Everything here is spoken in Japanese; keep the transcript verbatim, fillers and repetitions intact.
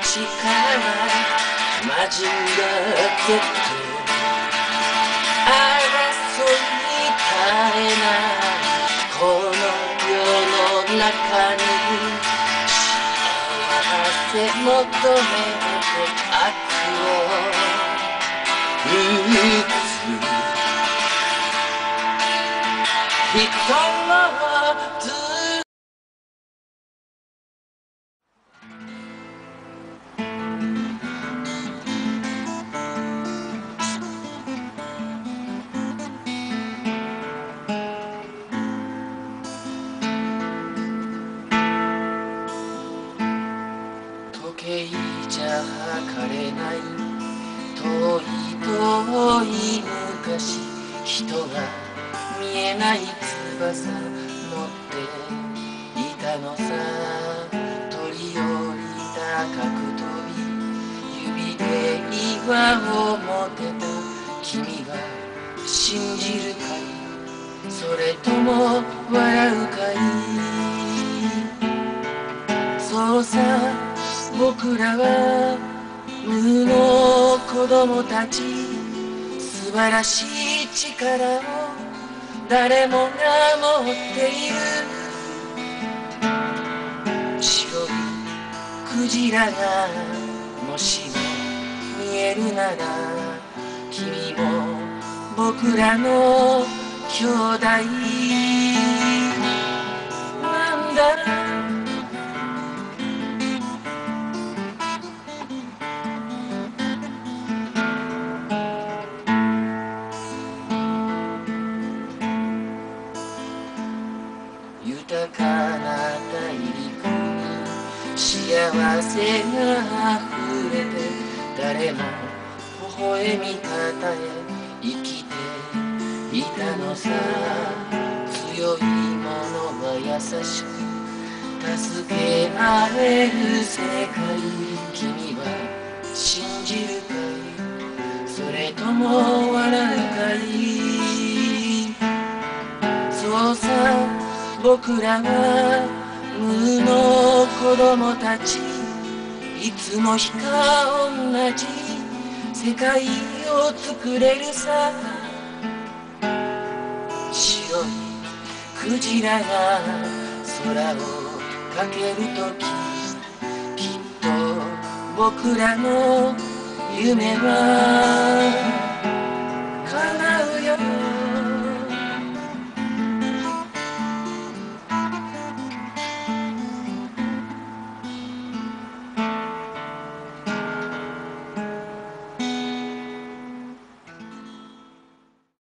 マジンガー Z 争いに絶えないこの世の中に幸せ求めて悪を打つ人はずっと時計じゃ測れない遠い遠い昔人が見えない翼持っていたのさ鳥より高く飛び指で岩を持てた君が信じるかいそれとも笑うかいそうさ僕らは無の子供たち素晴らしい力を誰もが持っている白いクジラがもしも見えるなら君も僕らの兄弟なんだ豊かな大陸に幸せがあふれて誰も微笑み方へ生きていたのさ強い者は優しく助け合える世界君は信じるかいそれとも笑うかいそうさ僕らは無の子供たちいつの日か同じ世界を作れるさ白いクジラが空をかけるとききっと僕らの夢は